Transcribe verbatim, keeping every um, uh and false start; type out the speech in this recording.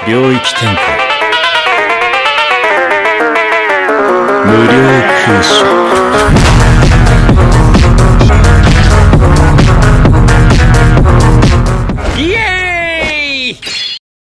領域展開無料空襲。